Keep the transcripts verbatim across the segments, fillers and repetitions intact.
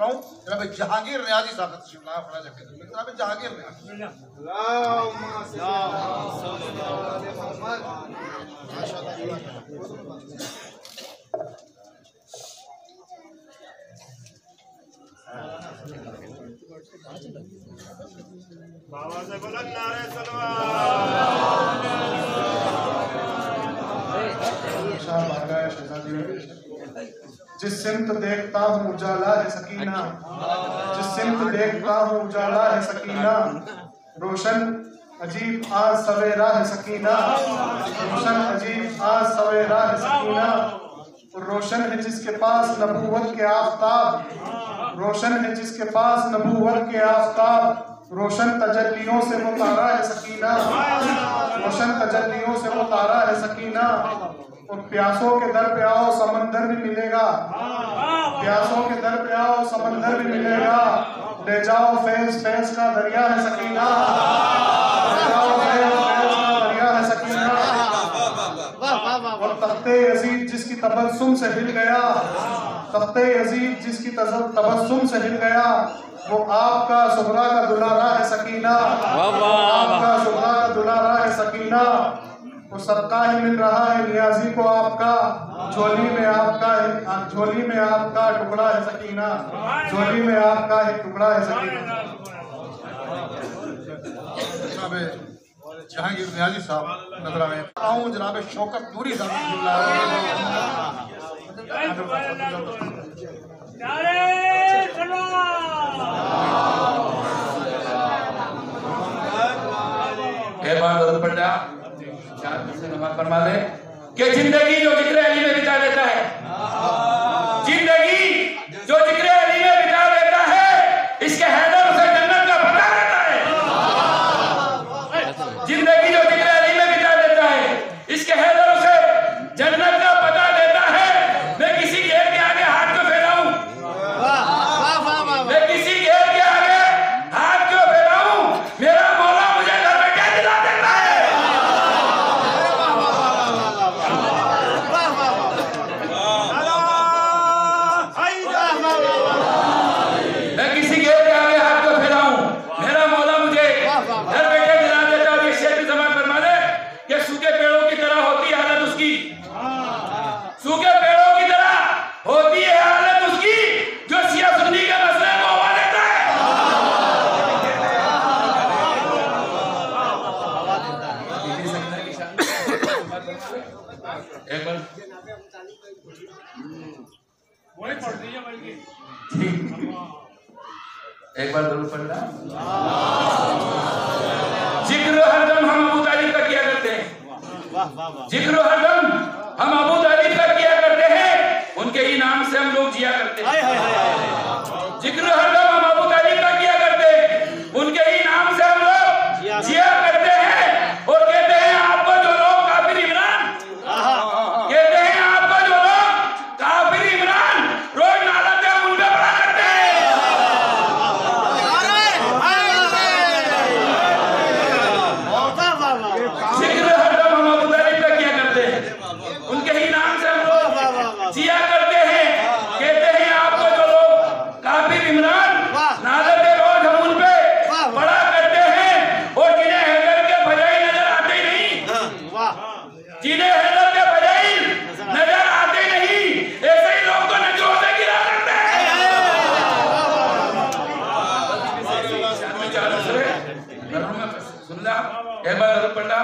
सुनाऊं जनाब जहांगीर नियाज़ी साहब तशरीफ लाए फड़ा जाके जनाब जहांगीर बाबा से बुलंद नारे सलवात। जिस सिमत देखता हूँ उजाला है सकीना, जिस सिमत देखता हूँ उजाला है सकीना, रोशन अजीब आज सवेरा है सकीना, रोशन अजीब आज सवेरा है सकीना। और रोशन है जिसके पास नबूवत के आफताब, रोशन है जिसके पास नबूवत के आफताब, रोशन तजल्लियों से मुतारा है सकीना, रोशन तजल्लियों से मुतारा है सकीना। और प्यासों के दर पे आओ समंदर भी मिलेगा, प्यासों के दर पे आओ समंदर भी मिलेगा, ले जाओ फैज फैज का दरिया है सकीना, ले जाओ फैज फैज का दरिया है सकीना। और तख्ते यजीद जिसकी तबस्सुम से हिल गया, तख्ते यजीद जिसकी तबस्सुम से हिल गया, वो आपका सुहरा का दुलारा है सकीना, आपका सुहरा का दुलारा है सकीना। वो सदका ही मिल रहा है नियाजी को आपका, झोली में आपका झोली में आपका टुकड़ा है सकीना, झोली में आपका एक टुकड़ा है सकीना। जनाब जहांगीर नियाज़ी साहब नजर आए आऊँ जनाब शौकत नूरी साहब एक बार जरूर पढ़ जा चार से नमाज फरमा ले कि जिंदगी जो जिक्र अली में बिता देता है, जिंदगी जो जिक्र अली में बिता देता है, इसके हैदर उसे जन्नत का पता देता है। जिंदगी जो जिक्र अली में बिता देता है, इसके हैदर उसे जन्नत का पता देता है। मैं किसी घेर के आगे हाथ क्यों फैलाऊं, मैं किसी घेर के आगे हाथ क्यों फैलाऊं, मेरा मौला मुझे घर में क्या दिला देता है। मैं किसी घेर के आगे हाथ क्यों फैलाऊं, मेरा मौला मुझे घर बैठे दिला देता है। ये शेर भी जमा फरमा दे कि सूखे पेड़ों की तरह होती है हालत उसकी, सूखे पेड़ों की तरह होती है हालत उसकी, जो सिया सुन्नी के मसले को हवा देता है। एक बार एक बार जरूर पढ़ना। जिक्र हरदम हम अबू तालिब का किया करते हैं, जिक्र हरदम हम अबू तालिब का किया करते हैं, उनके ही नाम से हम लोग जिया करते हैं। जिक्र हरदम हम अबू तालिब का किया करते हैं, उनके ही नाम से हम लोग जिया करते हैं। और कहते हैं आपको जो लोग काफिर इमरान, कहते हैं आपको जो लोग काफिर इमरान रोज नालते हम उन पे बड़ा करते हैं। जिक्र हरदम हम अबू तालिब का किया करते हैं, उनके ही नाम से हम लोग जिया करते हैं। कहते हैं आपको जो लोग काफिर इमरान नालते रोज हम उन पे बड़ा करते हैं। और जिन्हें हैदर के फजाइल नजर आते नहीं, जिन्हें हैदर के फजाइल नजर आते नहीं, ऐसे ही लोग तो नजरों से गिरा करते हैं। सुन ला एक बार जरूर पढ़ना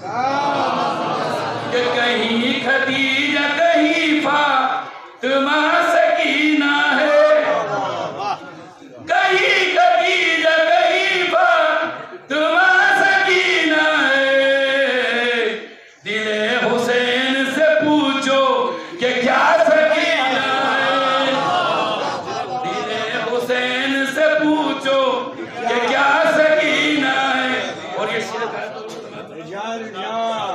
कि कहीं खदीजा कहीं फातिमा सकीना है, कहीं खदीजा कहीं फातिमा सकीना है। दिले हुसैन से पूछो कि क्या सकीना है, दिले हुसैन से पूछो कि क्या सकीना है। और ये शेर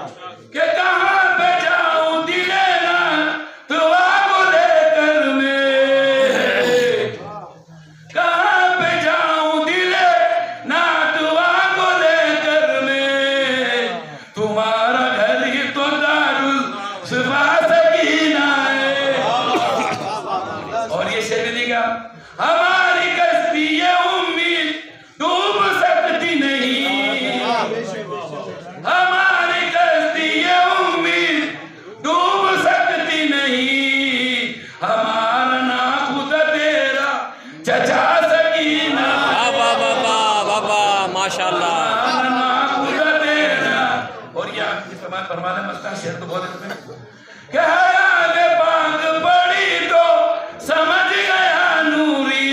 हमारी कश्ती ये उम्मीद डूब सकती नहीं, हमारी कश्ती ये उम्मीद डूब सकती नहीं, हमारा ना खुद तेरा चचा सकीना। बाबा बाबा बाबा माशाल्लाह। हमारा ना खुद तेरा। और ये आपकी समाज फरमाने मस्ता शेर तो बहुत इसमें कि हयात पाक पड़ी तो समझ गया नूरी,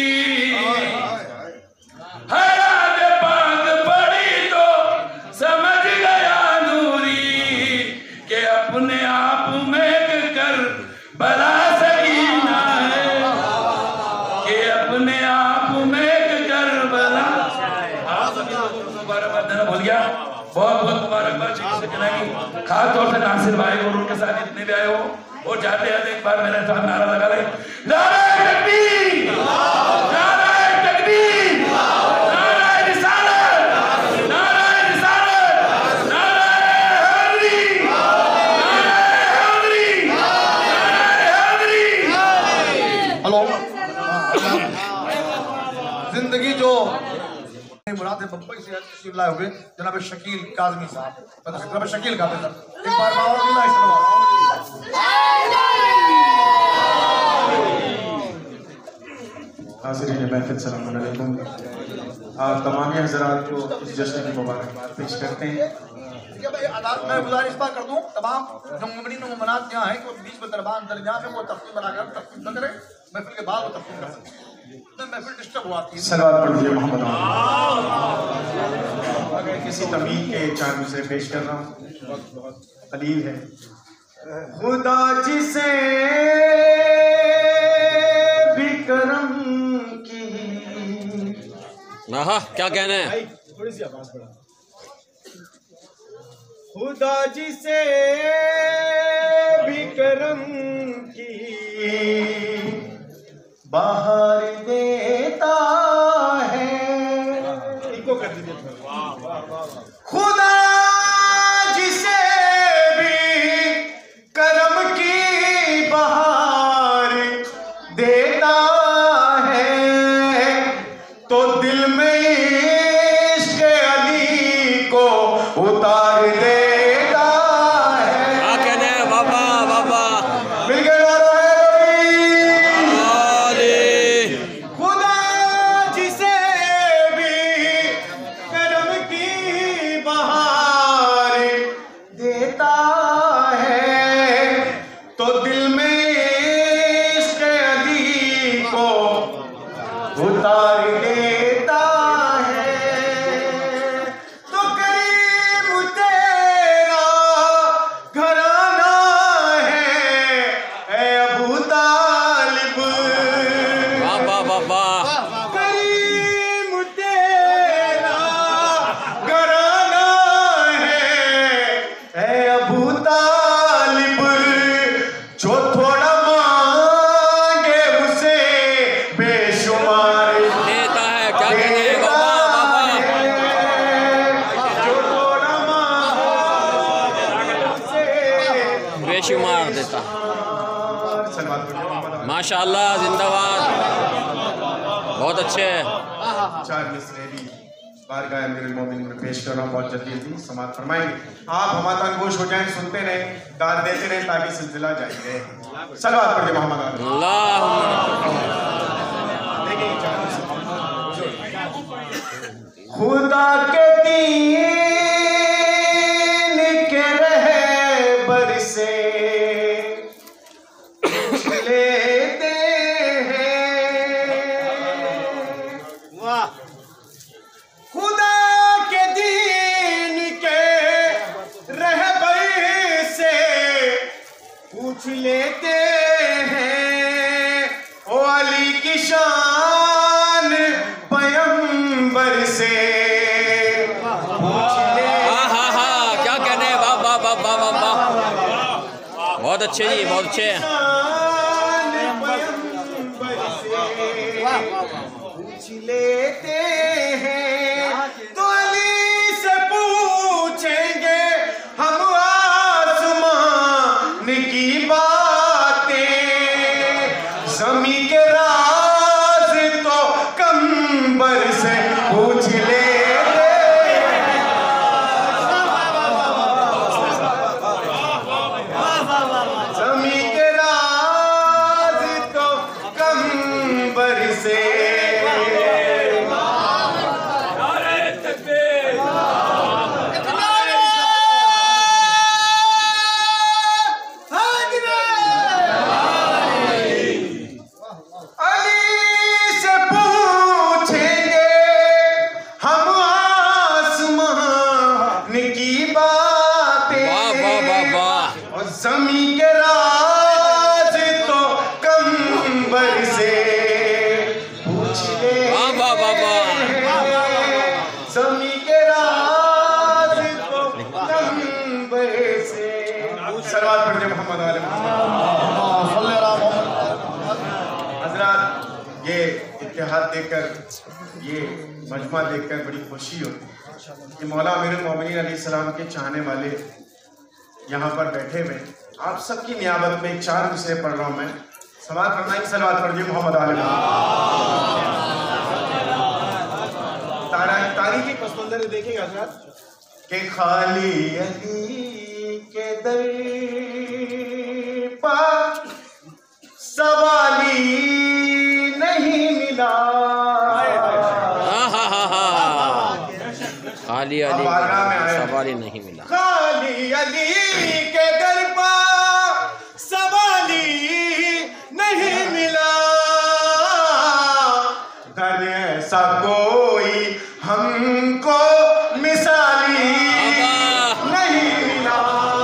हयात पाक पड़ी तो समझ गया नूरी, कि अपने आप में कर बला सकीना है, कि अपने आप में कर बला। मुबारकबाद भूल गया, बहुत बहुत मुबारकबाद की खास तौर से नासिर भाई और उनके साथ जितने भी आए हो। और जाते जाते एक बार मेरे साथ नारा लगा ले, नाराए तकबीर, नाराए तकबीर, नाराए रिसालत, नाराए रिसालत, नाराए हैदरी, नाराए हैदरी, नाराए हैदरी। हेलो। जिंदगी जो मुराद बम्बई से तशरीफ लाए हुए जनाब शकील काज़मी साहब, जनाब शकील काज़मी साहब, एक बार और मिला हाज़िरीन महफिल सलाम अलैकुम। आप तमाम हज़रात को इस जश्न की मुबारकबाद पेश करते हैं। ठीक है भाई, अदालत में गुजारिश बात कर दूं तमाम जो मुमनीन मुमनात यहाँ हैं कि वो बीच में दरबान दरजा में वो तफसील बनाकर तफसील न करें, महफिल के बाद वो तफसील कर सकते हैं, महफिल डिस्टर्ब हुआ थी। सलावत पढ़िए मोहम्मद। अगर किसी तमीम के चार मिसरे पेश कर रहा हूँ, कलील है। खुदा जिसे भी करम की, आहा क्या कहना है। थोड़ी सी आवाज बढ़ा। खुदा जिसे भी करम की बाहर देता है, इनको कर दीजिए। खुदा जिसे भी करम की बहार देता है, तो दिल में इश्क़ अली को उतार देता है। क्या कहना है बाबा बाबा। मिल गया नारा है अरे खुदा जिसे भी करम की बहार देता है, तो दिल में इश्क़ अली को उतार देता है। तो करीम तेरा घराना है ऐ अबू तालिब, बाबा बाबा करीम तेरा घराना है ऐ अबू तालिब, जो थोड़ा मांगे उसे बेशुमार देता है। क्या कहना है बाबा बाबा। जो थोड़ा मांगे उसे बेशुमार देता। सलवात पढ़िए मोहम्मद। माशाल्लाह जिंदाबाद, बहुत अच्छे। चार मिसरे भी बारगाह अमीरुल मोमिनीन में पेश कर रहा हूँ, बहुत जल्दी जल्दी समाप्त फरमाएंगे। आप हमारा गोश हो जाएं, सुनते रहें, दाद देते रहें, ताकि सिलसिला जारी रहे। सलवात पढ़िए मोहम्मद। अल्लाह खुदा के दीन के रहबर से लेते हैं। वाह। खुदा के दीन के रहबर से पूछ लेते हैं। ओ अली की शान पैगंबर से पूछ ले। हाँ हाँ हाँ क्या कहने हैं बाबा बाबा बाबा। बहुत अच्छे जी, बहुत अच्छे। शान पैगंबर से पूछ लेते हैं। तो अली से पूछेंगे हम आसमान की बातें, ज़मीं के राज तो देखकर, ये मजमा देखकर बड़ी खुशी होती है कि मौला अमीरुल मोमिनीन अलैहिस्सलाम के चाहने वाले यहाँ पर बैठे हुए। आप सबकी नियाबत में चार मिसरे पढ़ रहा हूँ मैं। सवाल फरमाइए, सलवात पढ़िए मोहम्मद आले तारीखी पस मंजर देखिएगा हज़रात कि खाली अली के दर पर सवाली नहीं मिला। खाली अली सवाली नहीं मिला। खाली अली के दर पर सवाली नहीं मिला। घर ऐसा कोई हमको मिसाली नहीं मिला।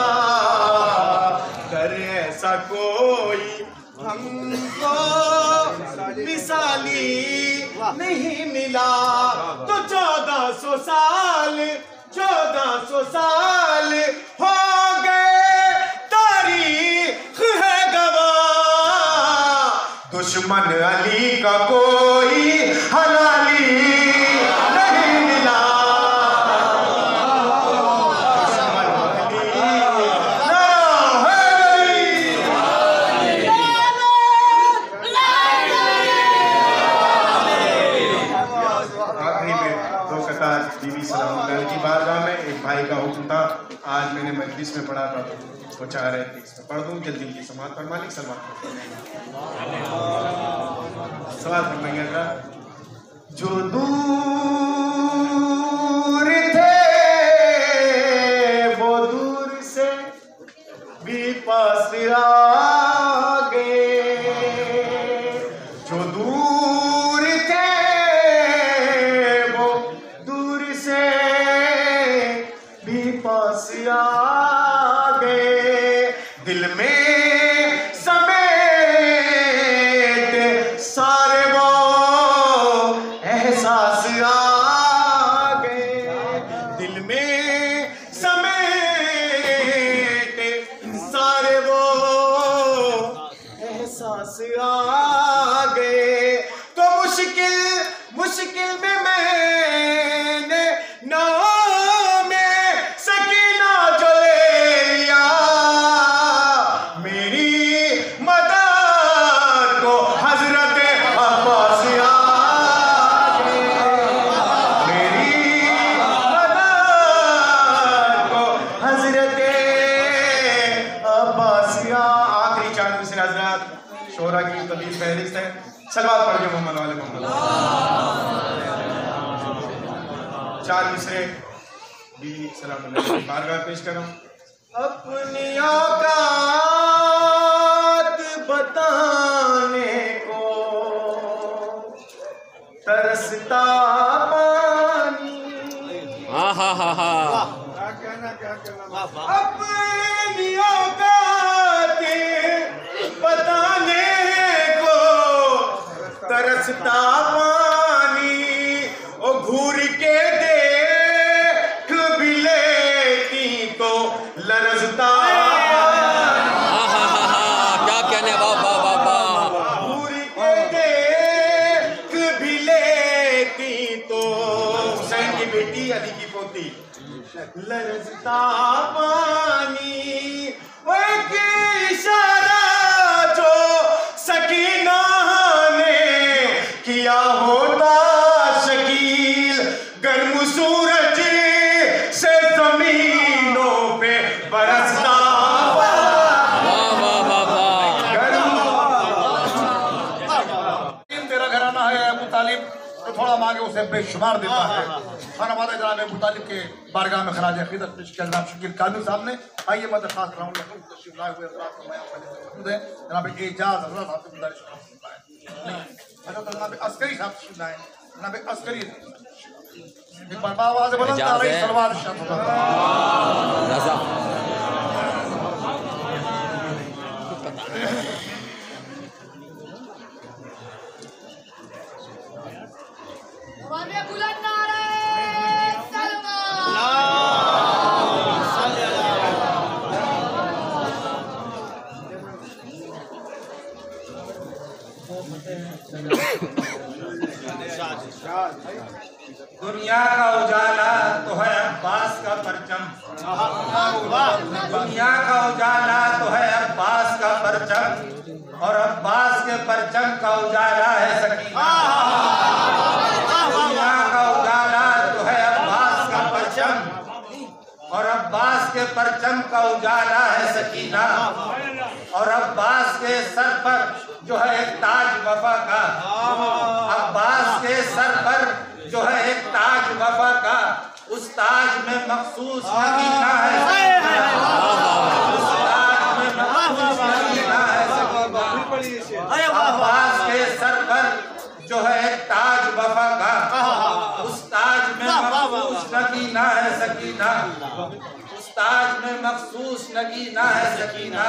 घर ऐसा कोई हमको मिसाली नहीं मिला। तो चौदह सौ साल चौदह सौ साल हो गए, तारीख है गवाह। दुश्मन अली का कोई हलाली नहीं मिला। दुश्मन अली ना है। आखिरी में दो कतार बीबी सलाम की बारगाह में एक भाई का हुक्म था, आज मैंने मजलिस में पढ़ा था, वो चाह रहे थे इसमें पढ़ दूँ जल्दी जल्दी। समात पर मालिक सलमान सवाल फरमाइएगा। जो दूर थे वो दूर से भी पास आ गए। जो दूर थे वो दूर से भी पास आ गए। दिल में समेट सारे वो एहसास आ गए। दिल में समेट सारे वो एहसास आ गए। तो मुश्किल मुश्किल में मैंने नाम सकीना जो ले लिया। मेरी मदद को हजरत अब्बास आ गए। मेरी मदद को हजरत अब्बास आ। आखिरी चार मिसरे हजरत शोरा की तबीयत फहरिस्त है। सलवात पढ़िए मोहम्मद वाले मोहम्मद। चार मिसरे बीवी सलाम बारगाह पेश करो। अपनी औकात बताने को तरसता पानी। हाँ हाँ हाँ हाँ। अपनी औकात बताने को तरसता पानी। ओ घूर के देख भी लेती तो लरजता। हाँ हाँ हाँ हाँ, क्या कहने, वाह वाह वाह वाह। घूर के देख भी लेती तो हुसैन की बेटी अली की पोती लरजता पानी। वो एक इशारा जो सकीना ने किया होता शकील, गर्म सूरज से जमीनों पे बरसता। वाह वाह वाह वाह। तेरा घराना है अबू तालिब, तो थोड़ा मांगे उसे बेशुमार देता है। खाना वादा जनाब अबू तालिब के बारगाह में खराज अकीदत पेश किया जनाब शकील कामिल साहब ने। आइए मैं दरख्वास्त कराऊँ तशरीफ लाए हुए जनाब एजाज हजरत साहब से गुजारिश करता है। जनाब अस्करी साहब तशरीफ लाए। जनाब अस्करी एक बार आवाज़ बुलंद आ रही सलवार शाह रज़ा। बुलंद नारे सलमान। दुनिया का उजाला तो है अब्बास का परचम, दुनिया का उजाला तो है अब्बास का परचम, और अब्बास के परचम का उजाला है सकीना। दुनिया का उजाला तो है अब्बास का परचम, और अब्बास के परचम का उजाला है सकीना। और अब्बास के सर पर जो है एक ताज वफा का, अब्बास के सर पर जो है एक ताज वफा का, उस ताज में मखसूस नगीना है, उस ताज में मखसूस नगीना है सकीना। अब्बास के सर पर जो है एक ताज वफा का, उस ताज में मखसूस नगीना है सकीना, उस ताज में मखसूस नगीना है सकीना।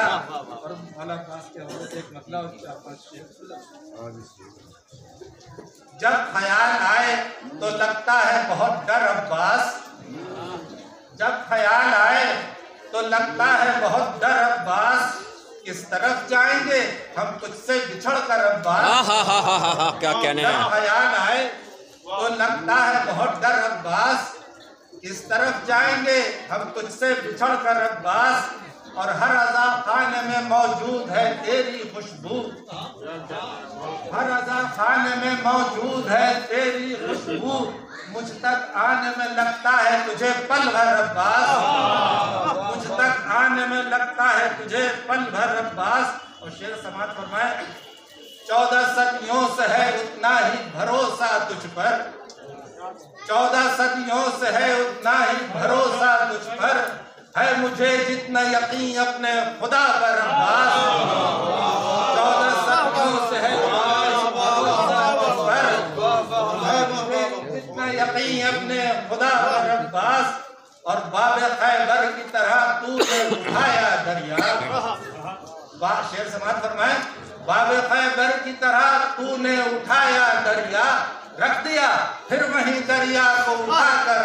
जब ख्याल आए तो लगता है बहुत डर अब्बास, जब ख्याल आए तो लगता है बहुत डर अब्बास, किस तरफ जाएंगे हम तुझसे बिछड़ कर अब्बास। हाँ हाँ हाँ हाँ हाँ हाँ क्या कहने जब हैं। ख्याल आए तो लगता है बहुत डर अब्बास, किस तरफ जाएंगे हम तुझसे बिछड़ कर अब्बास। और हर अज़ा खाने में मौजूद है तेरी खुशबू, हर अज़ा खाने में मौजूद है तेरी खुशबू, मुझ तक आने में लगता है तुझे पल भर अब्बास, मुझ तक आने में लगता है तुझे पल भर अब्बास। और शेर समाज फरमाए, चौदह सदियों से है उतना ही भरोसा तुझ पर, चौदह सदियों से है उतना ही भरोसा तुझ पर, है मुझे जितना यकीन अपने खुदा पर अब्बास। चौदह सदियों से है भरोसा तुझ पर, है मुझे जितना यकीन अपने खुदा पर अब्बास। और बाब खैबर की तरह तूने उठाया दरिया, शेर समाज फरमाए, बाब खैबर की तरह तूने उठाया दरिया, रख दिया फिर वहीं दरिया को उठाकर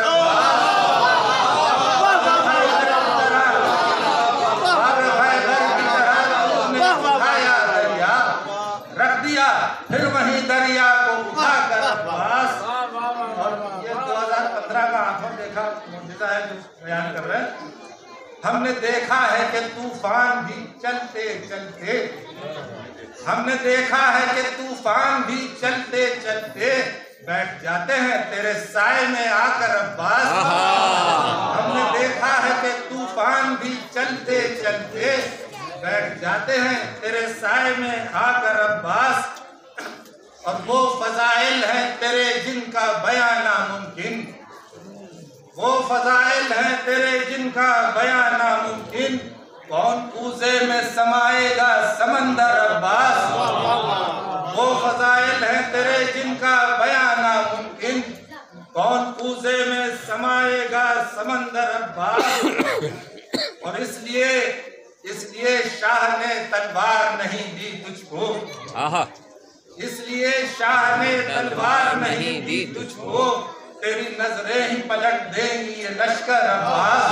उठाया दरिया, रख दिया फिर वहीं दरिया को उठाकर अब्बास। और ये दो हज़ार पंद्रह का आंखों देखा मुझे है जो बयान कर रहे हैं। हमने देखा है कि तूफान भी चलते चलते, हमने देखा है कि तूफान भी चलते चलते बैठ जाते हैं तेरे साए में आकर अब्बास। हमने देखा है कि तूफान भी चलते चलते बैठ जाते हैं तेरे साए में आकर अब्बास। और वो फजाइल हैं तेरे जिनका बयान नामुमकिन, वो फजाइल हैं तेरे जिनका बयान नामुमकिन, कौन कूजे में समाएगा समंदर अब्बास। वो फजाइल हैं तेरे जिनका बयान नामुमकिन, कौन कूजे में समाएगा समंदर अब्बास। और इसलिए इसलिए शाह ने तलवार नहीं दी तुझको, इसलिए शाह ने तलवार नहीं दी तुझको, तेरी नजरें ही पलट देंगी ये लश्कर अब्बास।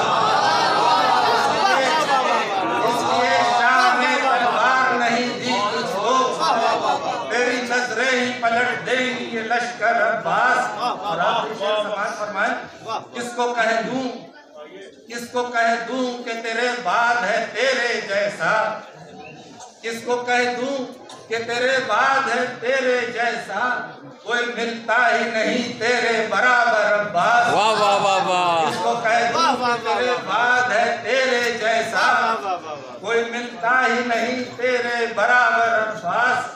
इसलिए शाह ने तलवार नहीं दी तुझको, तेरी नजरें ही पलट देंगी ये लश्कर अब्बास। और आप समाज फरमाए, किसको कह दूं किसको कह दूं कि तेरे बाद है तेरे जैसा, किसको कह दूं कि तेरे बाद है तेरे जैसा, कोई मिलता ही नहीं तेरे बराबर अब्बास। वाह वाह वाह वाह। किसको कह दूं कि तेरे बाद है तेरे जैसा, कोई मिलता ही नहीं तेरे बराबर अब्बास।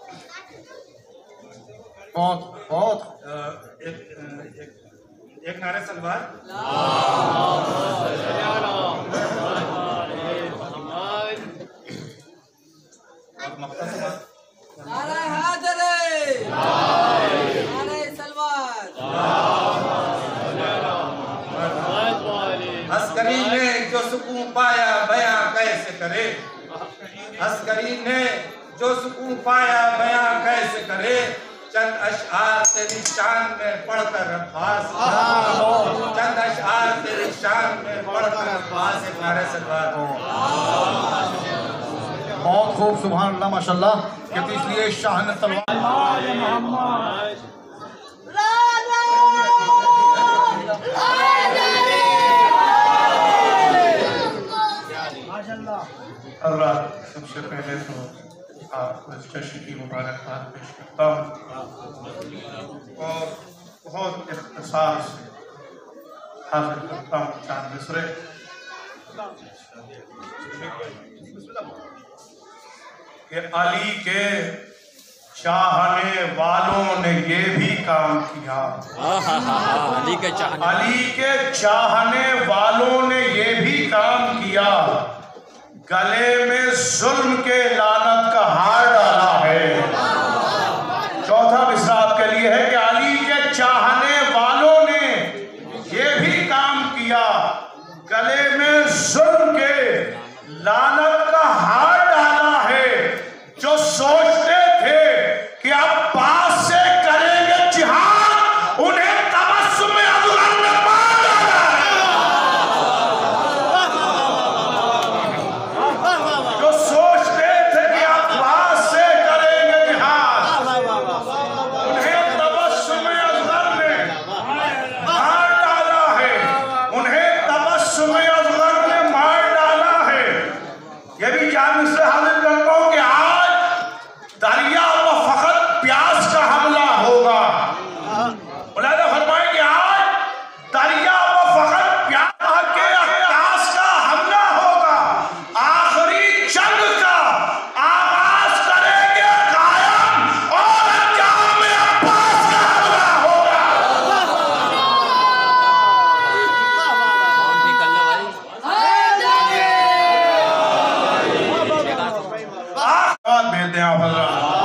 बहुत बहुत एक, एक, एक नारे सलवार। नारे हाजरे, नारे सलवार। अस्करी ने जो सुकून पाया बयां कैसे करे, अस्करी ने जो सुकून पाया बयां कैसे करे, चंद अशआर तेरी शान में पढ़कर अब्बास, चंद अशआर तेरी शान में पढ़कर अब्बास। एक नारे सलवार। बहुत खूब, सुभान अल्लाह, माशाल्लाह। कहते इसलिए शाह ने तलवार मुबारकबाद पेश करता हूँ और बहुत इख्तिसार से हाजिर करता हूँ चांद मिसरे। कि अली के चाहने वालों ने ये भी काम किया, अली के चाहने अली के चाहने वालों ने ये भी काम किया, गले में जुल्म के लानत का हार डाला है। चौथा मिसरा आपके लिए है कि अली के चाहने वालों ने ये भी काम किया, गले में जुल्म के लानत का हार डाला है। जो सोचते थे कि अब पास से करेंगे जिहाद, उन्हें तबस्सुम अज़हर में मार डाला है। जो सोचते थे कि अब पास से करेंगे जिहाद, उन्हें तबस्सुम अज़हर ने मार डाला है। उन्हें तबस्सुम अज़हर ने मार डाला है। ये भी जान से हाजिर करता हूं कि आज दरिया व फकत प्यास का हमला होगा। मुलाहिज़ा फरमाए कि आज दरिया व फकत प्यास के प्यास का हमला होगा। आखिरी जंग का आगाज करेंगे कायम और अंजाम में अब्बास का हमला होगा। आशीर्वाद भेज दें आप हज़रात।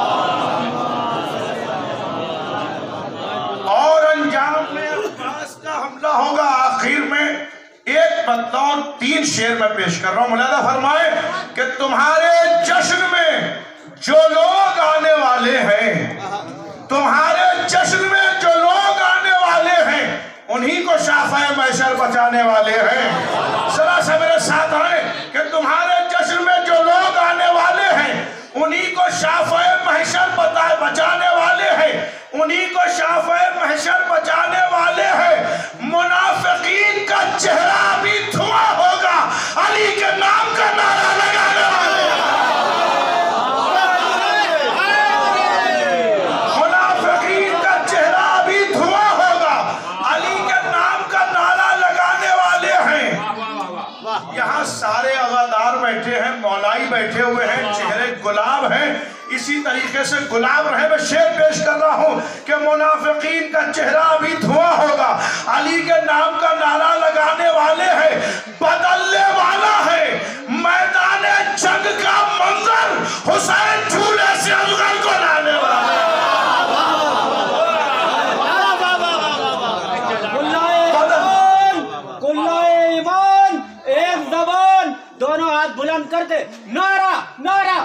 और अंजाम में अब्बास का हमला होगा। आखिर में एक बतौर तीन शेर में पेश कर रहा हूं। मुलाहिज़ा फरमाए कि तुम्हारे जश्न में जो लोग आने वाले हैं, तुम्हारे जश्न में जो लोग आने वाले हैं, उन्हीं को शाफ़े महशर बचाने वाले हैं। जरा सा मेरे साथ आए कि तुम्हारे जश्न में जो लोग आने वाले हैं, उन्हीं को शाफ़े महशर बचाने वाले हैं। उन्हीं को शाफ़े महशर बचाने वाले हैं। मुनाफिकीन का चेहरा भी धुआं होगा, अली के नाम का नारा लगाने वाले हैं। मुनाफिकीन का चेहरा भी धुआं होगा, अली के नाम का नारा लगाने वाले हैं। यहाँ सारे अगादार बैठे हैं, मौलाई बैठे हुए हैं, चेहरे गुलाब हैं। इसी तरीके से गुलाब रहे मैं शेर पेश कर रहा हूं कि मुनाफिकीन का चेहरा भी धुआं होगा, अली के नाम का नारा लगाने वाले हैं। बदलने वाला है मैदान जंग का मंजर, हुसैन झूले से अज़हर को लाने वाला है। दोनों हाथ बुलंद करके नारा नारा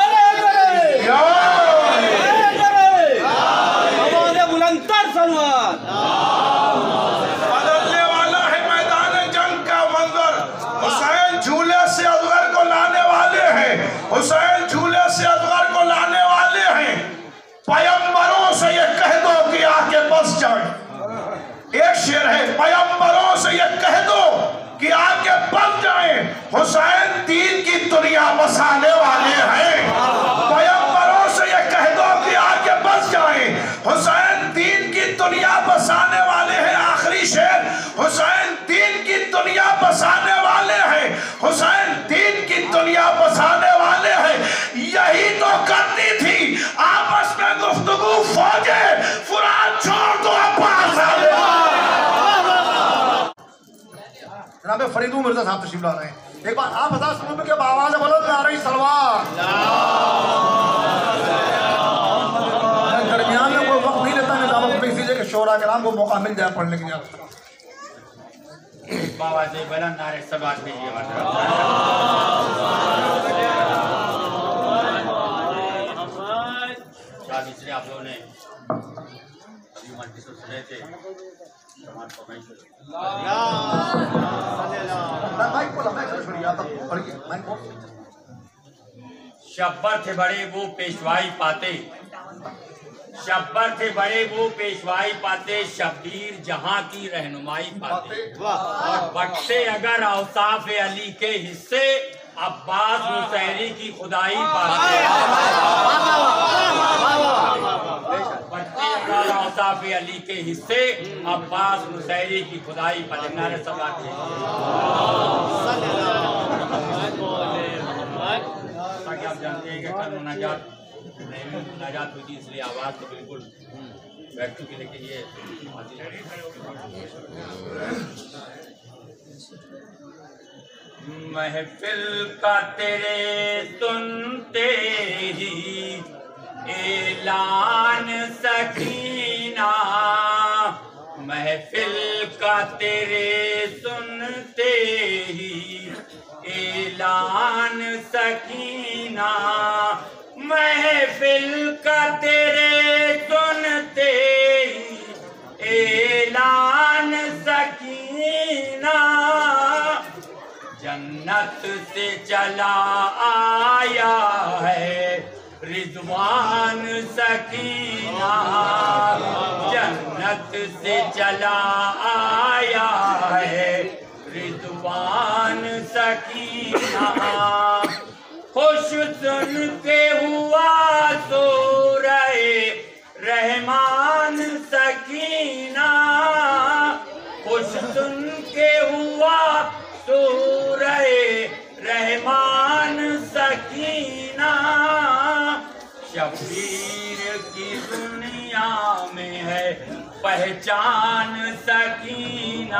बुलंद कर सलमान। बदलने वाला है मैदान जंग का मंजर, हुसैन झूले से अज़हर को लाने वाले हैं। हुसैन झूले से अज़हर को लाने वाले हैं। पैगंबरों से ये कह दो कि आके बस जाए। एक शेर है, पैगंबरों से ये कह दो कि आके बस जाए, हुसैन दीन की दुनिया बसाने वाले हैं। पैगंबरों से ये कह दो कि आके बस जाए, हुसैन दीन की दुनिया बसाने वाले हैं। आखिरी शेर, हुसैन दीन की दुनिया बसाने वाले हैं। हुसैन दीन की दुनिया बसाने वाले हैं। यही तो करती थी आपस में गुफ्तगू फौजे, फुरात छोड़ दो अब्बास आले। जनाब फरीदू मिर्जा साहब तशरीफ ला रहे हैं। एक बार आप बता सुनो कि आवाज बुलंद में आ रही सलवार। दरमियान में कोई वक्त नहीं लेता, निजाम इसीलिए कि शोरा कराम को मौका मिल जाए पढ़ने की इजाजत। बाबा से बुलंद नारे सलवार भेजिए। इसलिए आप लोगों ने अभी मल्टी से सुने थे शब्बर थे बड़े वो पेशवाई पाते, शब्बर थे बड़े वो पेशवाई पाते, शब्बीर जहां की रहनुमाई पाते। और बटते अगर औसाफ अली के हिस्से, अब्बास मुसहरी की खुदाई पाते औसाफ अली के हिस्से अब्बास मुसहरी की खुदाई पर नारे सभा के ताकि आप जानते हैं कि कल मुनाजात मुनाजात हुई थी, इसलिए आवाज़ तो बिल्कुल बैठ चुकी, लेकिन ये महफिल का तेरे सुनते ही ऐलान सकीना, महफिल का तेरे सुनते ही ऐलान सकीना, महफिल का तेरे सुनते ही ऐलान सकीना, जन्नत से चला आया है रिजवान सकीना, जन्नत से चला आया है रिजवान सकीना, खुश सुन के हुआ सूरे रहमान सकीना, खुश सुन के हुआ सूरे रहमान सकीना, शबीर की दुनिया में है पहचान सकीना,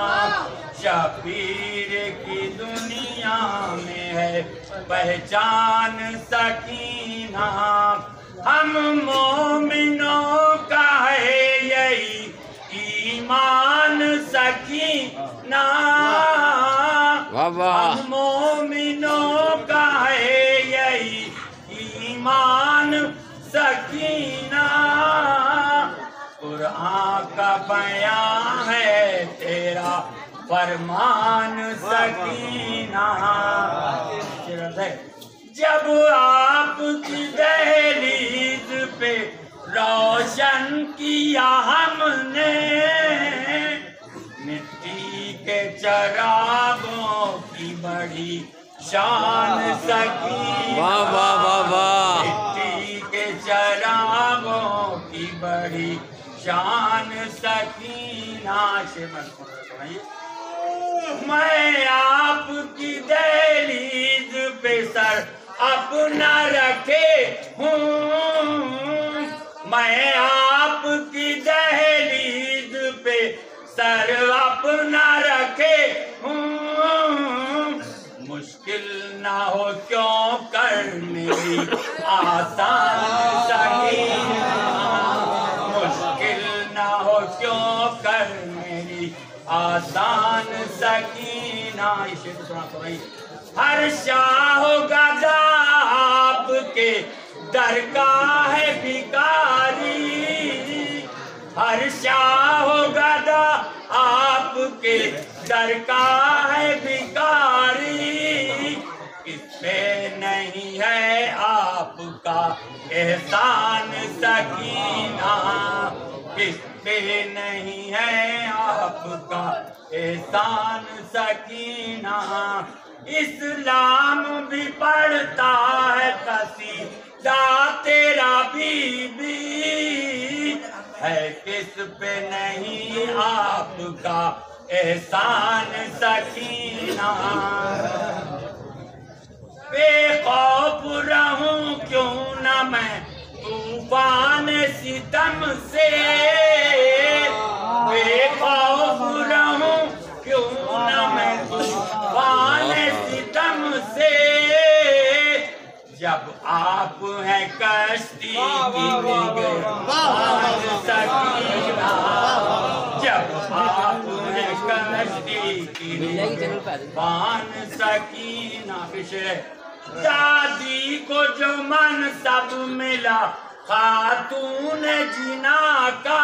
शबीर की दुनिया में है पहचान सकीना, हम मोमिनों का है यही ईमान सकीना, हम मोमिनों का है यही ईमान सकीना, कुरान का बयान है तेरा फरमान सकीना, जब आपकी दहलीज पे रोशन किया हमने मिट्टी के चरागों की बड़ी शान सकीना, वाह वाह वाह वाह, मिट्टी के चरागों की बड़ी शान सकीना, से सुनाइए। मैं आपकी दहलीज पे सर अपना रखे हूँ, मैं आपकी दहलीज पे सर अपना रखे हूँ, मुश्किल ना हो क्यों कर मेरी आसान सकीना, मुश्किल ना हो क्यों कर मेरी आसान सकीना, इसे सुना सुनाई। हर शाह गदा आपके दर का है भिखारी, हर शाह गदा आपके दर का है भिखारी, किस पे नहीं है आपका एहसान सकीना, किस पे नहीं है आपका एहसान सकीना, इस्लाम भी पढ़ता है कसीदा तेरा बीबी, है किस पे नहीं आपका एहसान सकीना, बेखौफ रहूं क्यों न मैं तूफान सितम से, बेखौफ रहूं क्यों न मैं तूफान सितम से, जब आप हैं कश्ती की निगरान सकीना, जब आप हैं कश्ती की निगरान सकीना, पिछले दादी को जो मनसब मिला खातून जिना का,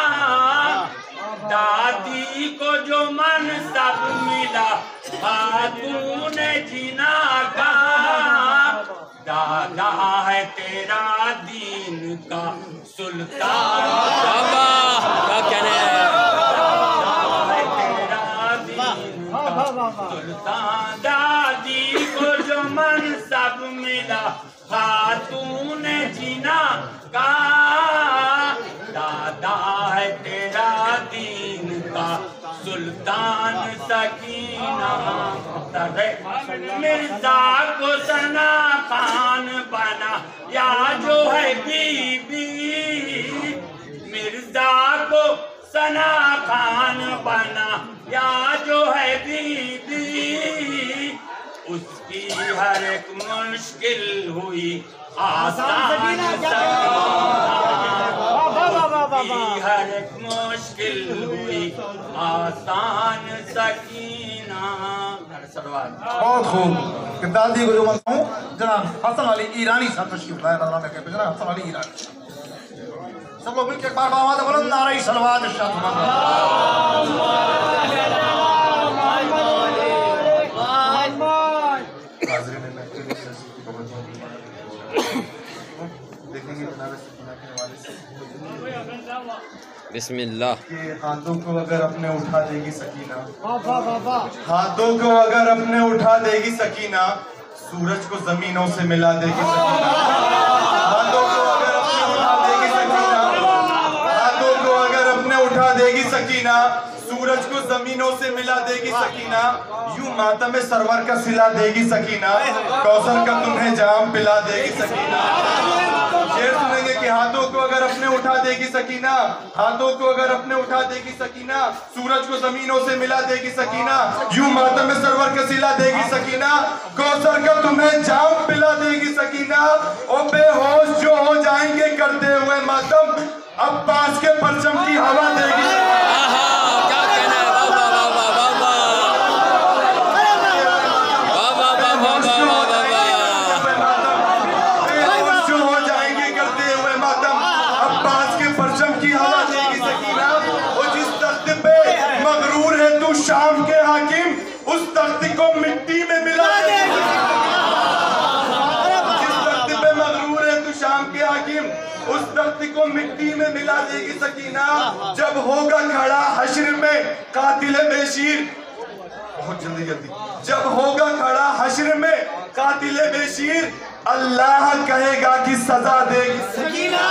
दादी को जो मनसब मिला खातून जिना का, दादा है तेरा दीन का सुल्तान, बाबा क्या कहने हैं, दादा है तेरा दीन का सुल्तान, दादी को सुल्तान सकीना मिर्जा को सना खान बना या जो है बीबी, मिर्जा को सना खान बना या जो है बीबी, उसकी हर एक मुश्किल हुई आसान, हर एक मुश्किल हुई आसान सकीना। बहुत खूब। दादी को जो मानता हूँ जनाब हसन अली ईरानी साहब तशरीफ लाए नजराने के जनाब हसन अली ईरानी। सब लोग मिलकर एक बार आवाज बुलंद नारे सलवात इरशाद देखेंगे जनाब सकीना के हवाले से बिस्मिल्लाह। कि हाथों को अगर अपने उठा देगी सकीना, हाथों को अगर अपने उठा देगी सकीना, सूरज को जमीनों से मिला देगी सकीना। हाथों को अगर अपने उठा देगी सकीना, हाथों को अगर अपने उठा देगी सकीना, सूरज को जमीनों से मिला देगी सकीना। यूं मातम सरवर का सिला देगी सकीना, कौसर का तुम्हें जाम पिला देगी सकीना। शेर सुनेंगे कि हाथों को अगर अपने उठा देगी सकीना, हाथों को अगर अपने उठा देगी सकीना, सूरज को जमीनों से मिला देगी सकीना। यूं मातम सरवर का सिला देगी सकीना, कौसर का तुम्हें जाम पिला देगी सकीना। और बेहोश जो हो जाएंगे करते हुए मातम, अब्बास के परचम की हवा देगी। शाम के हाकिम उस तख्त को मिट्टी में मिला देगी। जिस तख्त पे मगरूर है तू शाम के हाकिम, उस तख्त को मिट्टी में मिला देगी सकीना। जब होगा खड़ा हश्र में कातिल बेशीर, बहुत जल्दी जल्दी, जब होगा खड़ा हश्र में कातिल बेशीर, अल्लाह कहेगा कि सजा देगी सकीना।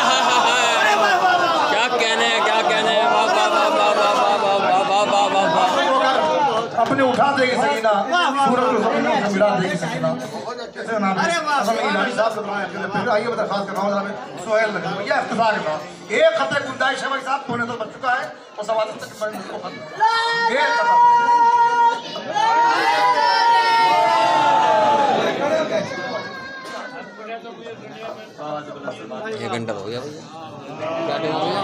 क्या कहने हैं, क्या कहने हैं, वाह वाह वाह वाह वाह वाह वाह वाह वाह वाह। अपने उठा देगी सकीना, सूरज को जमीनों से मिला देगी सकीना। कैसे नाम है हसन ईरानी साहब से बनाया। फिर आइए मैं दरखास्त कर रहा हूँ जनाब सुहेल लखनऊ भैया इफ्तिताह के साथ एक खतरे गुंजाइश है भाई साहब, होने तो बच चुका है और सवाल तक एक घंटा हो गया भैया, क्या टाइम हो गया?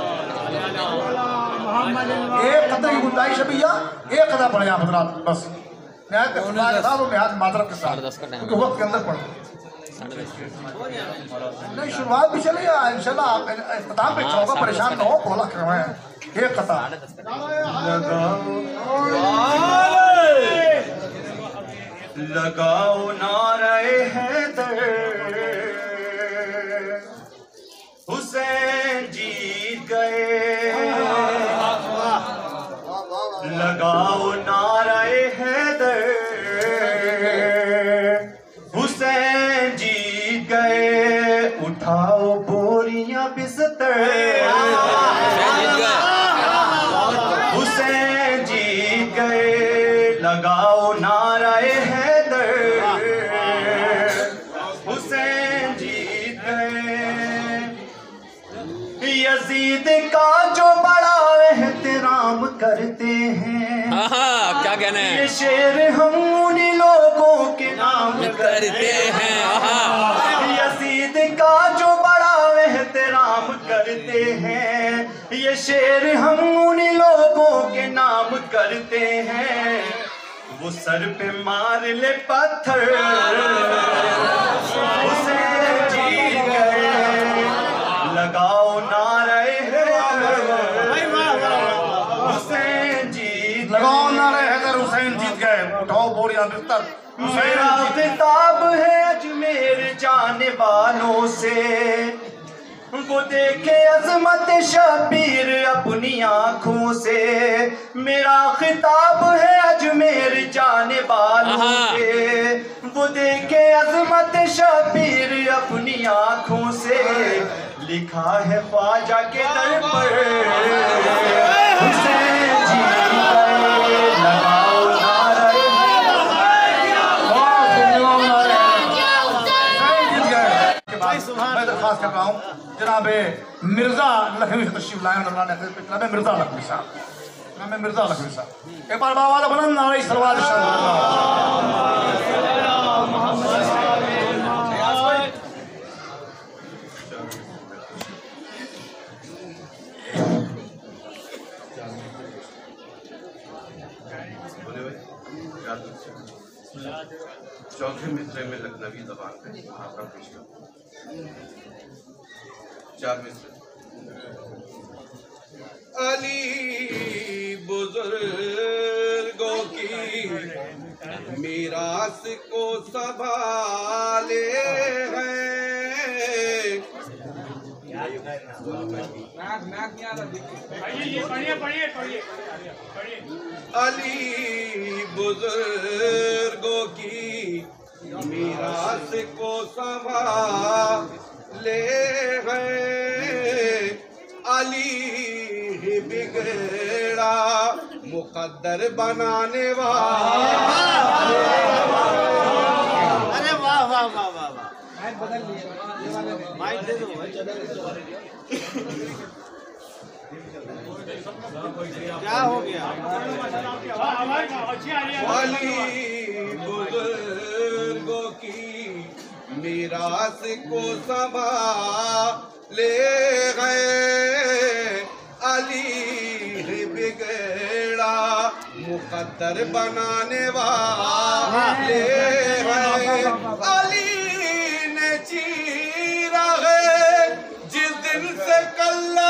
एक कदर की गुंजाइश है भैया, एक कदर पड़े आप हजरात बस नहायत के खुदा के साथ और नहायत मातरत के साथ, क्योंकि वक्त के अंदर पढ़ो नहीं। शुरुआत भी चले इंशाल्लाह, इख्तिताम पे चौका परेशान न हो, बोला करवाएं एक कदर लगाओ नारे हैदर, हुसैन जीत गए। लगाओ नारे हैदर, हुसैन जीत गए। उठाओ बोरियां बिस्तर, हुसैन जीत गए। लगाओ नारे हैदर, हुसैन जीत गए। यजीद का जो बड़ा एहतराम करते हैं, क्या कहने हैं, ये शेर हम उन लोगों के नाम करते हैं। यजीद का जो बड़ा एहतराम करते हैं, ये शेर हम उन लोगों के नाम करते हैं। वो सर पे मार ले पत्थर, उसे जीत गए। लगाओ नारे हुसैन जीत, लगाओ नारे हैदर, हुसैन जीत गए। उठाओ बोरियां बिस्तर, मेरा खिताब है अजमेर जाने वालों से, वो देखे अजमत शबीर अपनी आंखों से। मेरा खिताब है अजमेर जाने वालों से, वो देखे अजमत शबीर अपनी आंखों से। लिखा है ख्वाजा के दर पर हुसैन जी दरख्वास्त कर रहा हूँ जनाब मिर्जा लखवी से तशरीफ लाए जनाब मिर्जा लखवी साहब जनाब मिर्जा लखवी साहब एक बार बाबा बुलंद नारे सलवात चौथे मिसरे में लखनवी जबान पे आपका पेश कर चार मिसरे। अली बुजुर्गों की मीरास को संभाले हैं, अली बुजुर्गों की मीरास को संभाले हैं, अली ही बिगड़ा मुकद्दर बनाने वाले। अरे वाह वाह वाह वाह वाह माइक दे दो। क्या हो गया? अली बुजुर्गों की मीरास को संभाले गए, अली बिगड़ा मुकद्दर बनाने वाले हैं, अली ने चीरा है जिस दिन से कल्ला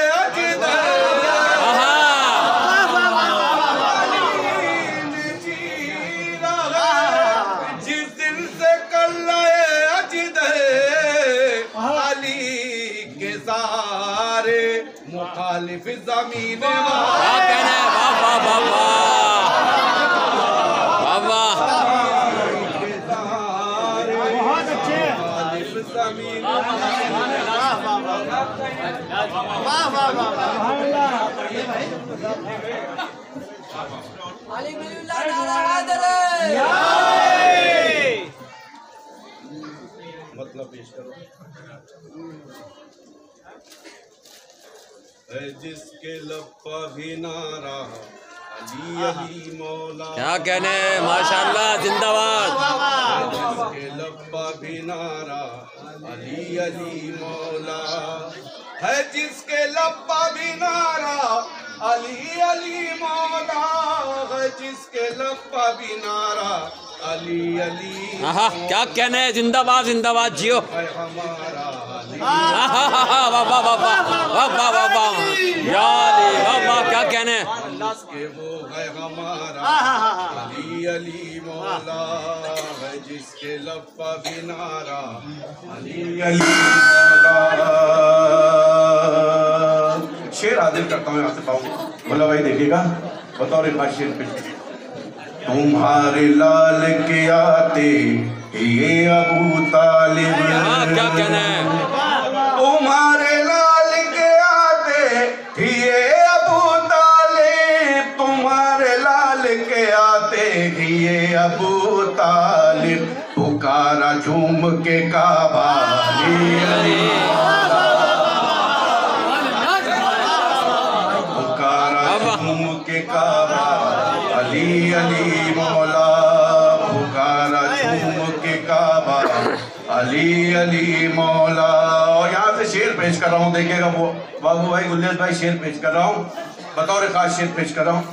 मुखालिफ ज़मीन क्या कहना है? वाह वाह वाह वाह वाह बहुत अच्छे। मुखालिफ ज़मीन वाह वाह वाह अली वलीउल्लाह नारा हैदर मतलब पेश करो। है जिसके लप्पा भी नारा अली अली मौला। क्या कहने हैं? माशाल्लाह जिंदाबाद। जिसके लप्पा भी नारा अली अली मौला, है जिसके लप्पा भी नारा अली अली मौला, है जिसके लप्पा भी नारा अली अली। आहा क्या कहने हैं? जिंदाबाद जिंदाबाद जियो। है हमारा वाह वाह वाह वाह वाह वाह वाह वाह या अली वाह वाह क्या कहने हैं? के वो है हमारा अली अली मौला, है जिसके लप्पा भी नारा अली अली मौला। शेर हाजिर करता हूँ यहाँ से पाऊँ बोला भाई देखिएगा बतौर एक शेर पे। तुम्हारे लाल के आते ये अबू तालिब, क्या कहना है? तुम्हारे लाल के आते ये अबू तालिब, तुम्हारे लाल के आते ये अबू तालिब, पुकारा झूम के काबा अली अली, पुकारा झूम के काबा अली अली मौला, पुकारा झूम के काबा अली अली मौला। और यहाँ से शेर पेश कर रहा हूँ देखिएगा वो बाबू भाई गुलजेश भाई शेर पेश कर रहा हूँ बतौर खास शेर पेश कर रहा हूँ।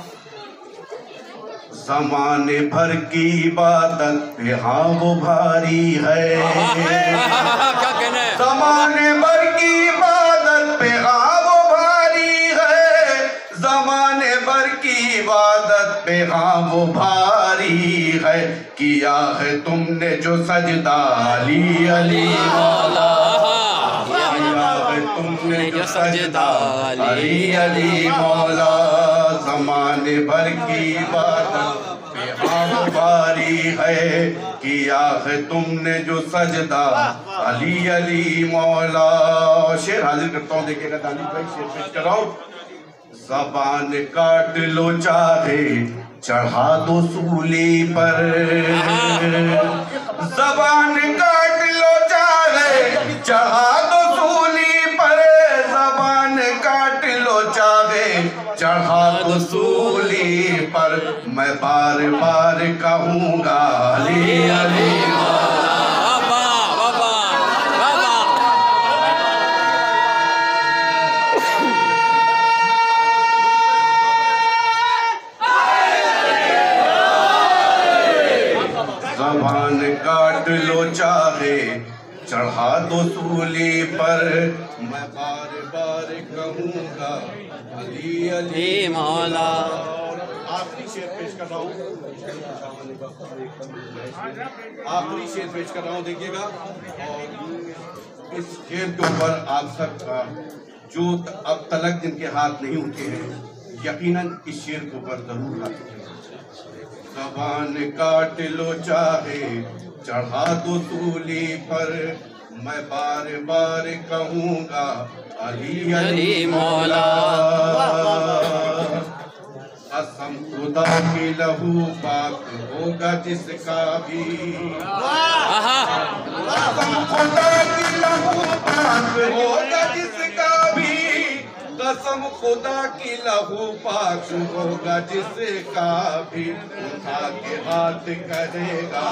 ज़माने भर की इबादत पे हाँ वो भारी है, क्या कहना है? ज़माने भर की इबादत पे हाँ वो भारी है, ज़माने भर की इबादत पे हाँ वो भारी है, किया है तुमने जो सजदा अली अली मौला, किया है तुमने जो सजदा अली अली मौला, ज़माने भर की इबादत पे हाँ वो भारी है, किया है तुमने जो सजदा अली अली मौला। शेर हाजिर करता हूँ देखिएगा दानिश भाई शेर पेश कर रहा हूँ। ज़बान काट लो चाहे चढ़ा दो सूली पर, ज़बान काट लो चाहे चढ़ा दो सूली पर जबान काट लो चाहे, चढ़ा दो सूली पर मैं बार बार कहूँगा अली अली बाबा बाबा बाबा। जबान काट लो चाहे, चढ़ा दो सूली पर मैं बार बार कहूँगा अली अली हे मौला। आखिरी शेर पेश कर रहा हूँ, आखिरी शेर पेश कर रहा हूँ, देखिएगा। और इस शेर के ऊपर आप सब जो अब तलक जिनके हाथ नहीं उठे हैं, यकीनन इस शेर के ऊपर जरूर हाथ उठे। ज़बान काट लो चाहे, चढ़ा दो सूली पर मैं बार बार कहूँगा अली अली मौला। कसम खुदा की लहू पाक होगा जिसका भी, कसम खुदा की लहू पाक होगा जिसका भी, कसम खुदा की लहू पाक होगा जिसका भी, उठा के हाथ करेगा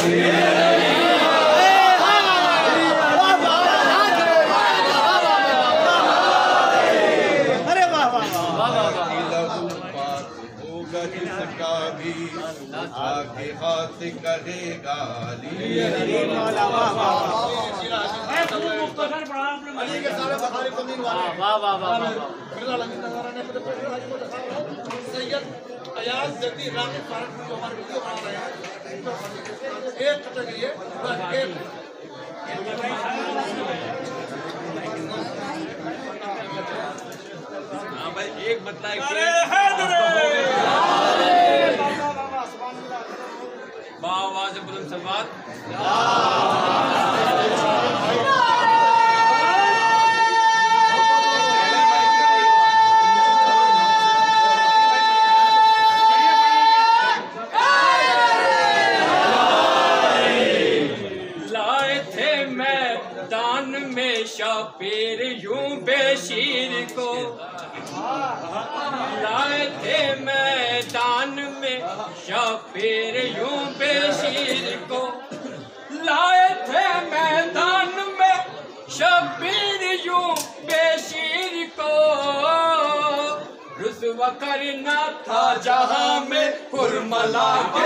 जिसका भी, आगे हाथ करेगा अली अली मौला। सैयद अयाज जदी रानी फारूक जो हमारे वीडियो बना रहे हैं, एक कैटेगरी है बस एक। हाँ भाई एक बतला आवाज बुलंद सलवात। लाए थे मैदान में शबीर यूं बेशीर को, लाए थे मैदान में शबीर यूं बेशीर को, लाए थे मैदान में शबीर यूं बेशीर को, रुसवा करना था जहां में कुरमला के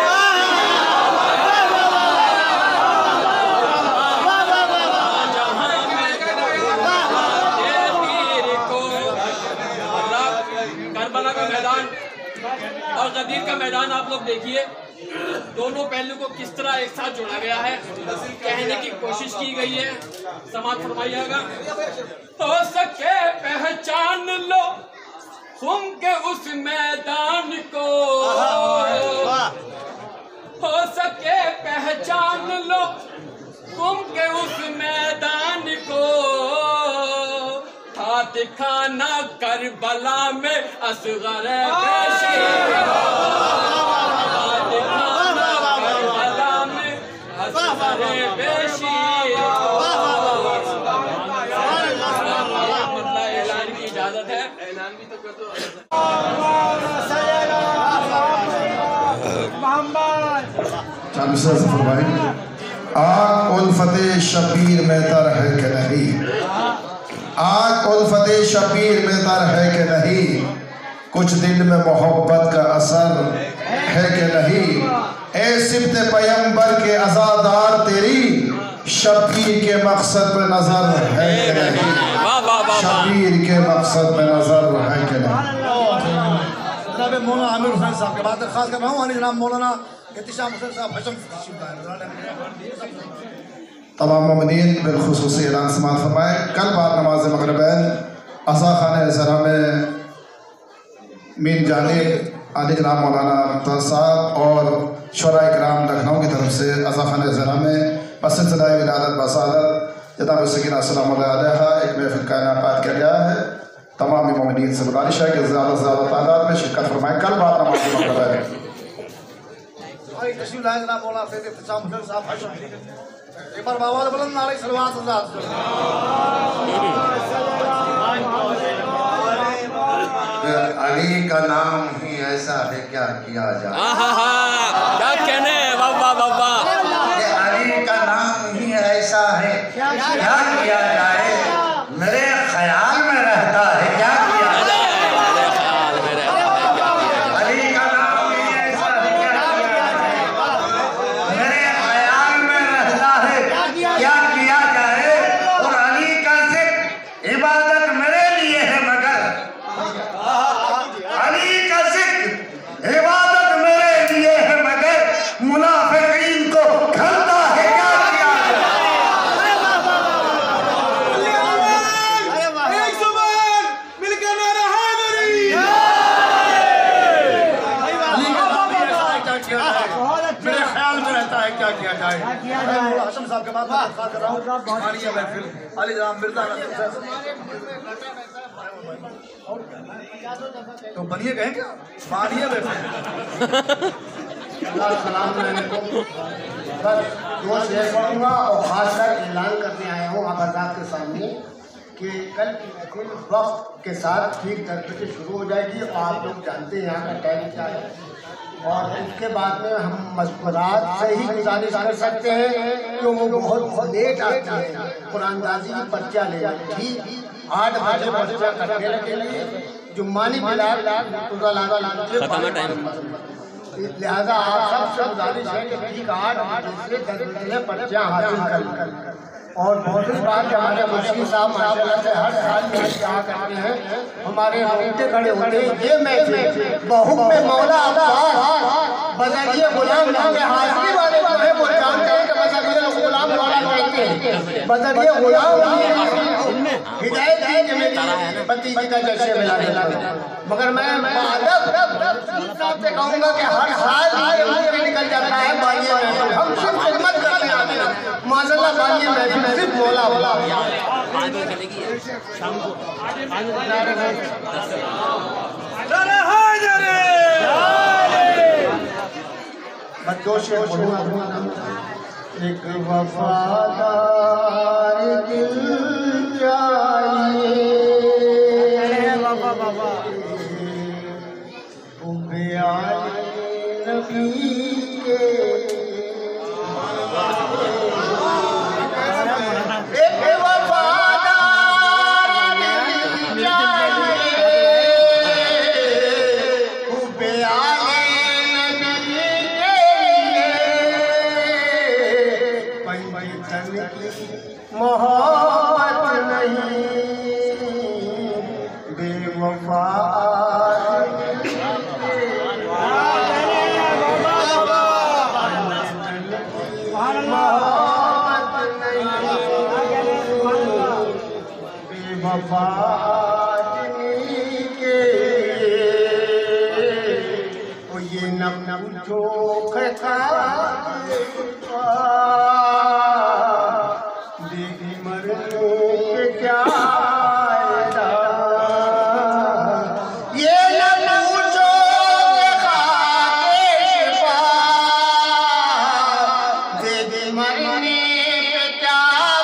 और गदीर का मैदान आप लोग देखिए, दोनों पहलू को किस तरह एक साथ जोड़ा गया है, कहने की कोशिश की गई है। समाज फरमाइएगा। हो सके पहचान लो तुम के उस मैदान को, हो सके पहचान लो तुम के उस मैदान को, था दिखाना करबला में असगर बेशीर, था दिखाना करबला में असगर बेशीर। मतलब ऐलान की इजाजत है, ऐलान भी तो कर दो। आग उल्फते शबीर में तर है कि नहीं, आग उल्फते शबीर में तर है कि नहीं, कुछ दिल में मोहब्बत का असर है कि नहीं, ए सिब्त पैगंबर के अज़ादार तेरी शबीर के मकसद पे नजर है कि नहीं, शबीर के मकसद पे नजर है कि नहीं। जनाब मौलाना आमिर हुसैन साहब के बात खास कर रहा हूँ, जनाब मौलाना एहतिशाम हुसैन साहब हशम तमाम मोमिनीन बिलखुसूस ऐलान समाअत फरमाए। कल बाद नमाज मगरिबैन अज़ा खाने ज़रा में मीन जानिब आली जनाब मौलाना मुख्तार साहब और शुरा इकराम लखनऊ की तरफ से अज़ा खाने ज़रा में बसिलसिला विलादत बसादत जनाब सकीना सलामुल्लाह अलैहा एक महफिल का इनेकाद किया गया है। तमाम मोमिनीन से गुजारिश है कि ज़्यादा से ज़्यादा तादाद में शिरकत फरमाएँ। कल बाद नमाज मगरिबैन तशरीफ लाए जनाब मौलाना सैयद एहतिशाम हुसैन साहब हशम। एक बार बाबा बुलंद नारे सलवात अली का नाम ही ऐसा है, क्या किया जाए। क्या कहने, वाह वाह वाह वाह। अली का नाम ही ऐसा है, क्या किया जाए। मेरे ख्याल में रहता है, क्या किया जाए। अली का नाम ही ऐसा है, क्या किया जाए। मेरे ख्याल में रहता है, क्या किया जाए। और अली का जिक्र इबादत मेरे लिए है, मगर अली का जिक्र इबादत मेरे लिए है, मगर मुनाफिकीन को खलता है, क्या किया जाए। मेरे ख्याल में रहता है, क्या किया जाए। हसन साहब के बाद बात कर रहा हूँ। मानिए महफिल अली जनाब मिर्जा तो बनिए कहें क्या, मानिए महफिल। बस दो शेर पढ़ूंगा और खासकर ऐलान करने आया हूँ आप हज़रात के सामने कि कल की महफिल वक्त के साथ ठीक दस बजे शुरू हो जाएगी और आप लोग जानते हैं यहाँ का टाइम क्या है। और उसके बाद में हम मज़कुरात से ही गुजारिश कर सकते हैं कि वो बहुत बहुत लेट आते हैं कुरानदाजी की पर्चा ले ठीक आठ बजे पर्चा करने लगेंगे। जुम्मानी बिलाल लिहाजा आप सबसे गुजारिश है कि ठीक आठ बजे दस बजे पर्चा हासिल कर और दूसरी बात हमारे मुश्किल साहब माशाल्लाह से हर साल यहाँ क्या करते हैं, हमारे रोंगटे खड़े होते हैं। ये महफिल बहु में मौला अब्बास बजरिए गुलाम नाम हाजिरी वाले जो है वो जानते हैं कि बजरिए गुलाम मौला कहते हैं। बजरिए गुलाम हिदायत दी कि मेरी भतीजी का जश्न मिला दिला, मगर मैं साहब से कहूँगा कि हर साल निकल जाता है बानिए महफिल। हम सिर्फ खिदमत करने आते हैं माशाल्लाह। बानिए महफिल सिर्फ मौला बोला बच्चों से एक वफादार दिल चाहिए, नबी के मोहब्बत नहीं बेवफा मोहब्बत नहीं बेवफा के वो ये नम नम जो खा क्या ये न पूछो दे दे मरने पे क्या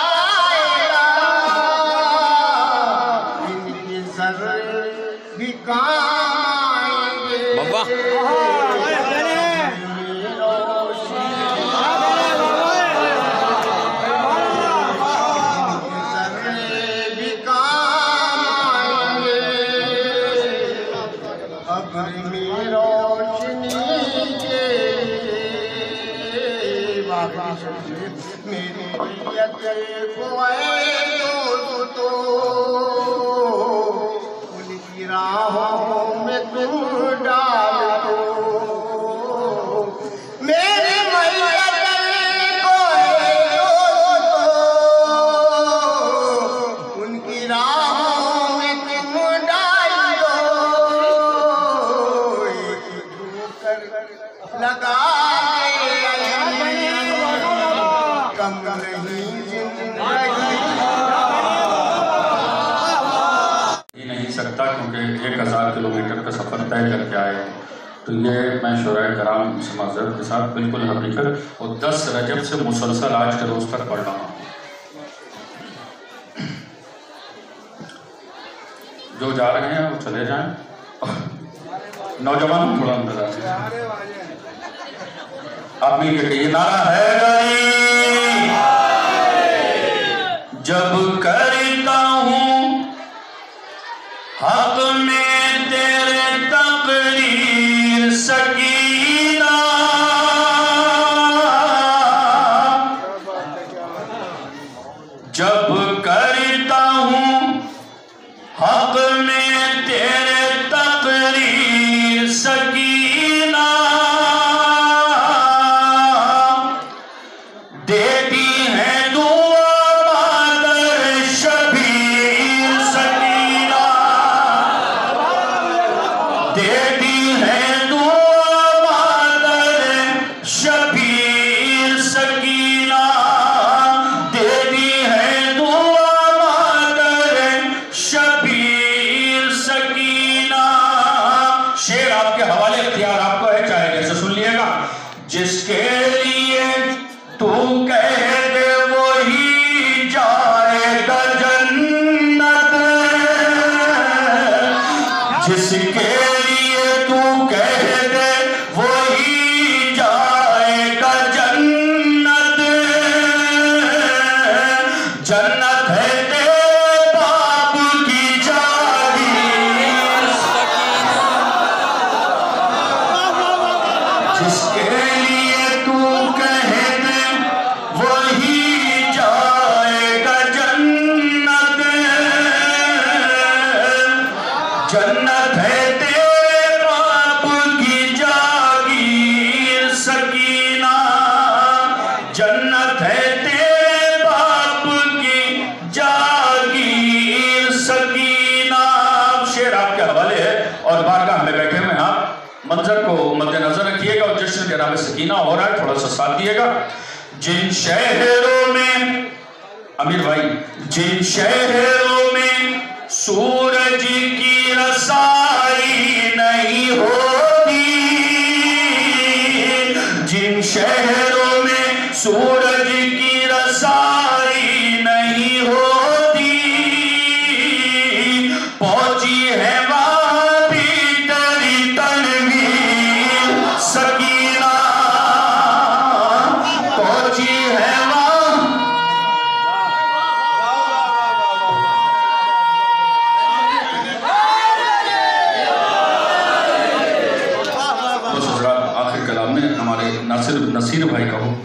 इनकी सर भी काम मेरी तो उनकी राहों में तुम डाल दो मेरी मैया को उनकी राहों में तुम डाल दो लगा ही नहीं सकता क्योंकि एक हजार किलोमीटर का सफर तय करके आए तो ये मैं शुराए कराम से माज़रत के साथ बिल्कुल हकीकत और दस रजब से मुसलसल आज के रोज़ तक पढ़ रहा हूँ। जो जा रहे हैं वो चले जाएं। नौजवान थोड़ा अंदर आए। आप मिल के कहिए नारा है गरी जब करता हूँ हक में तेरे तकरीर सकीना, जब करता हूँ हक में तेरे तकरीर सकीना, देती है दुआ मादर शबीर सकीना, देती है दुआ मादर शबीर सकीना, देती है दुआ मादर शबीर सकीना। शेर आपके हवाले इख्तियार आपको है, चाहे जैसे सुन लिएगा। जिसके लिए तू कह दे वही जाएगा जन्नत, जिसके लिए तू कह दे वही जाएगा जन्नत, जन्नत है तेरे बाप की जागीर सकीना, जिसके लिए तू कह दे वही जाएगा जन्नत, जन्नत है तेरे बाप की जागीर सकीना, जन्नत है तेरे बाप की जागीर सकीना। शेर आपके हवाले है और बारगाह में बैठे हुए आप मंजर को मद्देनजर रखिएगा और जश्न जनाब सकीना हो रहा है, थोड़ा सा साथ दिएगा। जिन शहरों में अमीर भाई, जिन शहरों में सूरज की रसाई नहीं होती, जिन शहरों में सूरज की रसाई नहीं होती, पहुंची है वहां भी तेरी तनवीर सकीना, पहुंची है वहां। बस जरा आखिर कलाम में हमारे नासिर नसीर भाई का हो।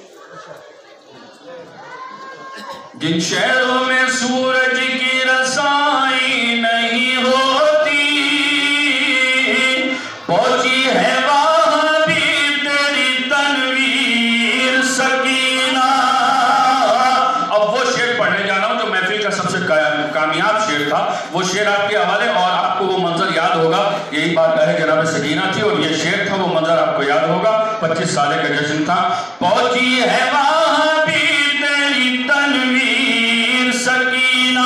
जिन शहरों में सूरज की रसाई नहीं होती, पहुंची है वहां भी तेरी तनवीर सकीना। अब वो शेर पढ़ने जा रहा हूं जो महफिल का सबसे कामयाब शेर था, वो शेर आपके हवाले और आपको वो मंजर याद होगा। यही बात है जनाब सकीना थी और ये शेर था, वो मंजर आपको याद होगा। पच्चीस साल का जश्न था। पहुंची है वहां भी तेरी तनवीर सकीना,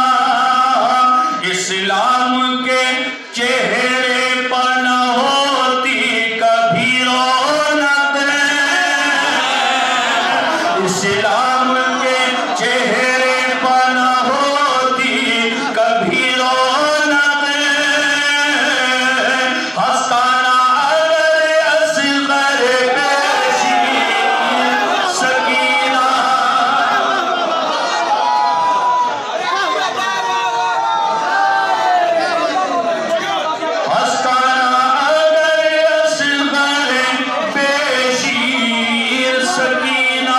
इस्लाम के चेहरे पर न होती कभी रौनक, इस्लाम के चेहरे पर न होती कभी रौनक, हस्ताना अगर असगर पेशी सकीना, हस्ताना अगर असगर पेशी सकीना।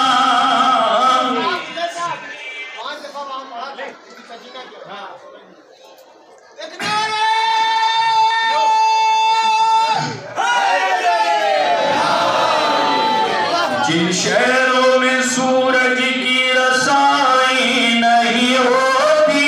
जिन शहरों में सूरज की रसाई नहीं होती,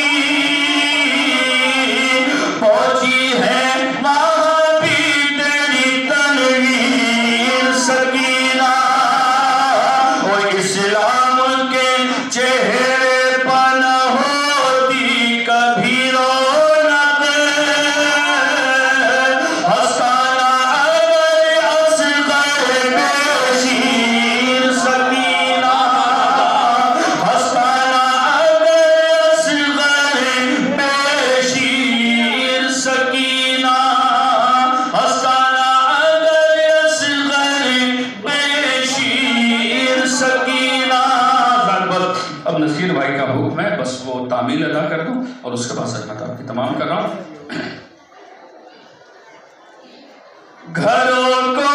पहुंची है वहां भी तेरी तनवीर सकीना, और इस्लाम के चेहरे पर न होती कभी रौनक, हस्ताना अगर हुक्म है, बस वो तामील अदा कर दूं और उसके बाद सजमत आपकी तमाम कर रहा हूँ। घरों को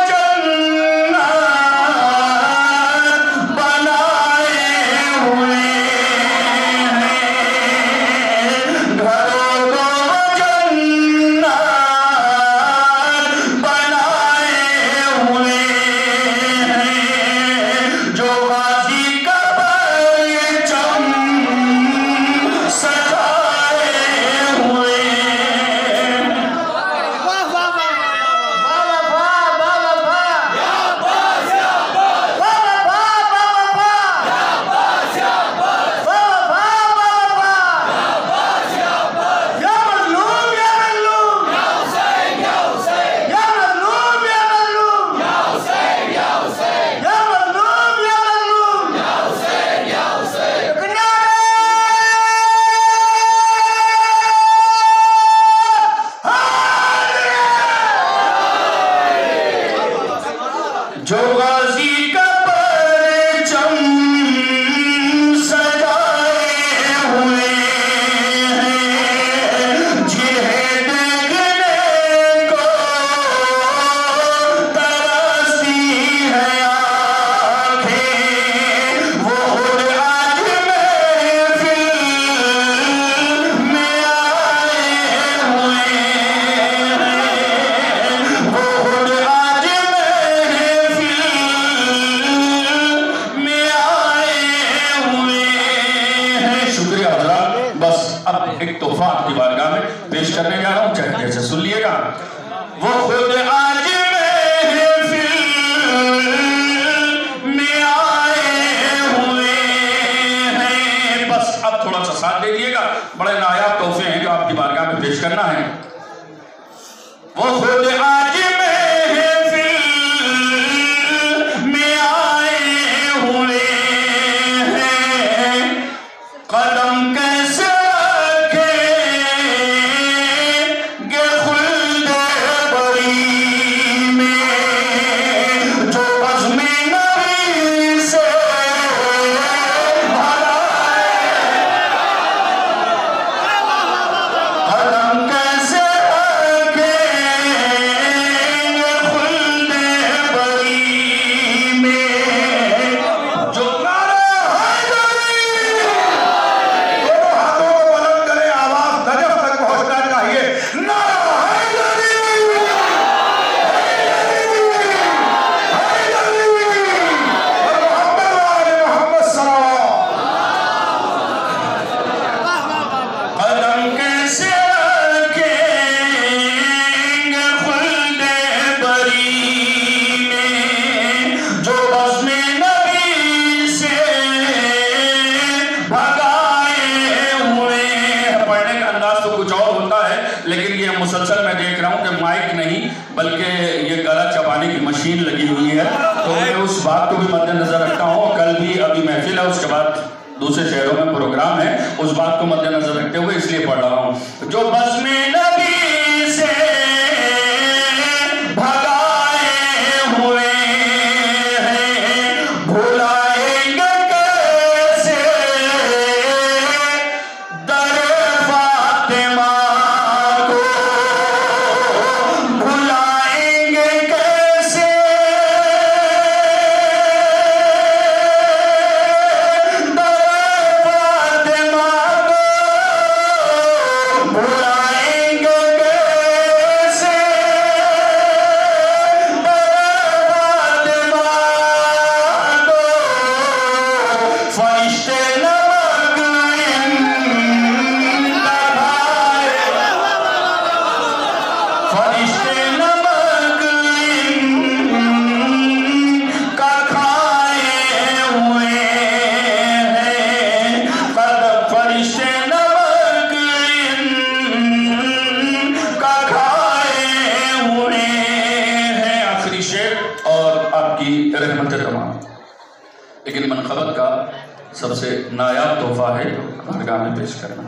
सबसे नायाब तोहफा है बारगाह में पेश करना।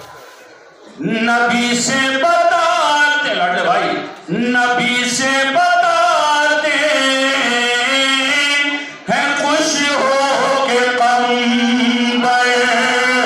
नबी से बताते लड़े भाई, नबी से बताते हैं खुश हो के कम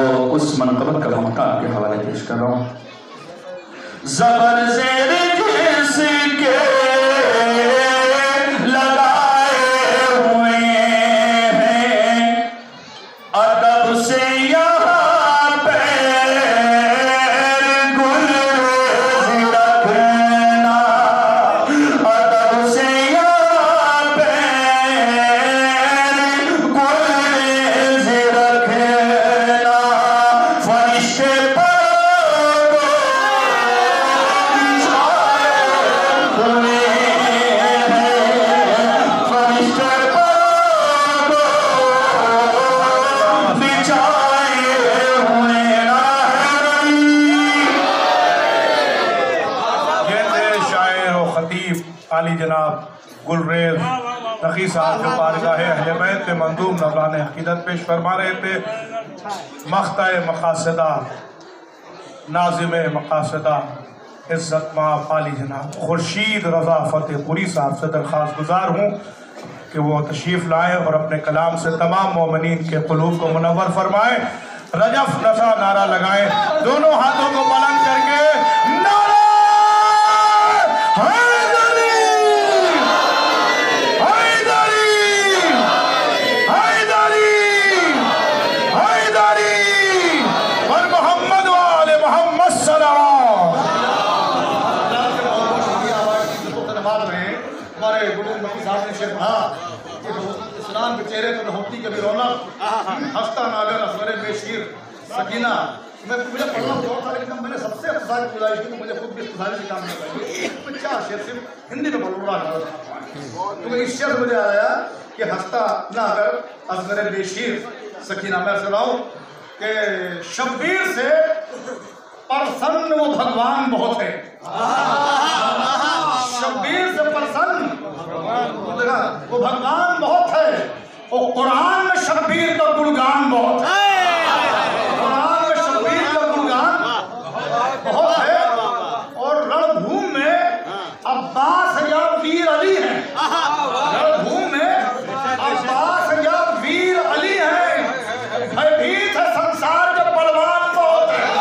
उस मनक़बत का मक़ता के हवाले पेश कर रहा हूँ। ज़बर ज़ेर जिसके लगाए हुए हैं, अदब से यहाँ पे गुल रखना, अदब से यहाँ पे गुल रखना, फरिश्ते आली जनाब गुलरेज नकी साहब जो बारगाह अहले बैत में मंदूम नज़रान अक़ीदत पेश फरमा रहे थे। मख्ता मक़ासदा नाज़िम मक़ासदा इज़्ज़त माफ़ आली जनाब खुर्शीद रज़ा फ़तेहपुरी साहब से दरख्वास्त गुजार हूँ कि वो तशरीफ़ लाएँ और अपने कलाम से तमाम मोमिनीन के क़ुलूब को मुनव्वर फरमाएँ। रजफ़ नशा नारा लगाएँ, दोनों हाथों को बुलंद करके नारा इस्लाम के चेहरे पर होती कभी रौनक हंसता नागर असगरे बेशीर सकीना। मैं मुझे पढ़ना बहुत था लेकिन मैंने सबसे अफसार की गुजारिश की, मुझे खुद भी इस्तेमाल से काम नहीं करना। चार शेर सिर्फ हिंदी में बोल रहा था तो इस शेर मुझे आया कि हंसता नागर असगरे बेशीर सकीना। मैं सुना हूँ कि शब्बीर से प्रसन्न वो भगवान बहुत है, शब्बीर से प्रसन्न वो भगवान बहुत है। और कुरान में शब्बीर का गुणगान बहुत है, कुरान में शब्बीर का गुणगान बहुत है। और रणभूमि में अब्बास या वीर अली है, रणभूमि में अब्बास या वीर अली है। भयभीत है संसार के बलवान बहुत है,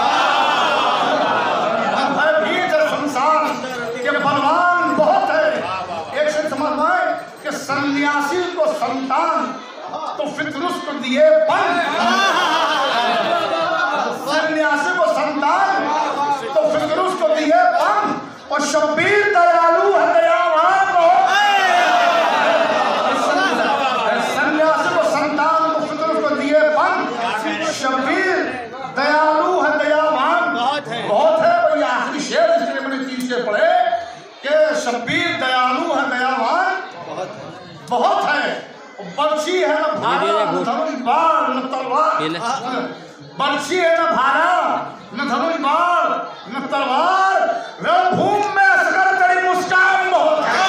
भयभीत है संसार के बलवान बहुत है। एक से समझ में कि सन्यासी को संतान तो फितरुस को दिए पन, सन्यासी को संतान तो फितरुस को दिए पन। और शब्बीर दयालु है, दयावान बहुत है। सन्यासी को संतान तो फितरुस को दिए पन, शब्बीर दयालु है, दयावान बहुत है, बहुत है। और ये आखिरी शेर इसलिए मैंने तीन शेर पढ़े कि शब्बीर दयालु है, दयावान बहुत है। बर्छी है ना भाला न धनुष बाण न तलवार, बर्छी है ना भाला न धनुष बाण न तलवार। रणभूमि में असगर तेरी मुस्कान बहुत है,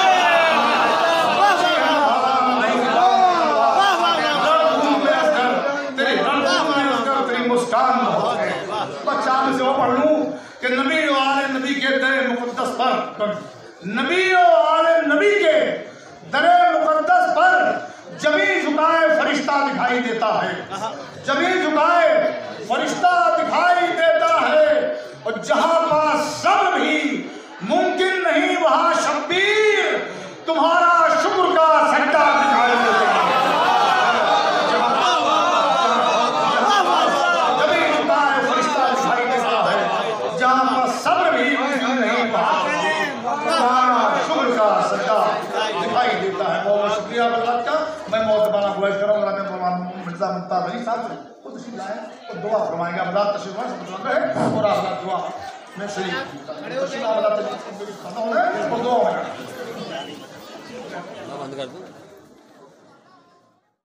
रणभूमि में असगर तेरी रणभूमि में असगर तेरी मुस्कान बहुत है। बच्चा में से वो पढ़ लूं कि नबी वाले नबी के दरे मुक़द्दस पर, नबी वाले नबी के दरे मुक़द्दस पर जमीन झुकाए फरिश्ता दिखाई देता है, जमीन झुकाए फरिश्ता दिखाई देता है। और जहां पास सब भी मुमकिन नहीं वहां शब्बीर तुम्हारा शुक्र का सट्टा दिखाई देता है। जमीन झुकाए फरिश्ता दिखाई देता है, जहां पास सब भी मुमकिन नहीं वहां तुम्हारा शुक्र का सट्टा दिखाई देता है। बहुत शुक्रिया अल्लाह का। मैं मोहतबाना गुज़ारिश कर रहा हूँ मैं मौलाना मिर्ज़ा मुमताज़ अली साहब से वो तशरीफ़ लाएँ और दुआ फरमाएंगे। अमदाद तशरीफ़ है और अल्लाह दुआ में शरीक तशरीफ़ अमदाद तशरीफ़ खत्म हो गए और दुआ बंद कर दूँ।